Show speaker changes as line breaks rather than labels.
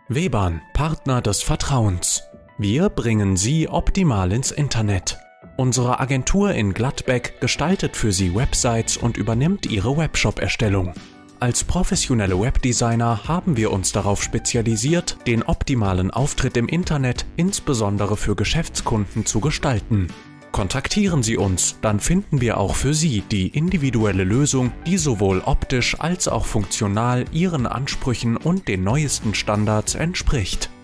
Webern, Partner des Vertrauens. Wir bringen Sie optimal ins Internet. Unsere Agentur in Gladbeck gestaltet für Sie Websites und übernimmt Ihre Webshop-Erstellung. Als professionelle Webdesigner haben wir uns darauf spezialisiert, den optimalen Auftritt im Internet insbesondere für Geschäftskunden zu gestalten. Kontaktieren Sie uns, dann finden wir auch für Sie die individuelle Lösung, die sowohl optisch als auch funktional Ihren Ansprüchen und den neuesten Standards entspricht.